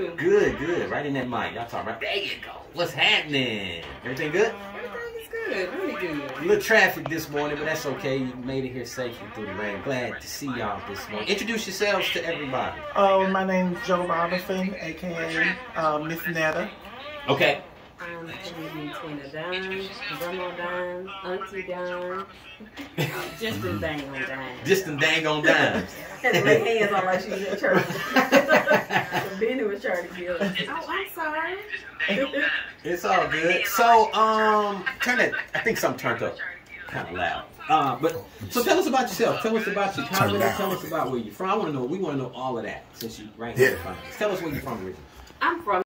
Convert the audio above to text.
you? Good, good. Right in that mic. Y'all talk right. There you go. What's happening? Everything good? Everything is good. Really good. A little traffic this morning, but that's okay. You made it here safely through the rain. Glad to see y'all this morning. Introduce yourselves to everybody. My name is Joe Robinson, aka Miss Netta. Okay. I'm Tina Dunn, Grandma Dunn, Auntie Dunn, just a dang on dime. Just a dang on dimes. Had to lay hands on like she was in church. Benny was trying to kill us. Oh, I'm sorry. It's all good. So, turn it. I think something turned up kind of loud. But so tell us about yourself. Tell us about your college. Tell us about where you're from. I want to know. We want to know all of that since you right here in front of us. Tell us where you're from originally. I'm from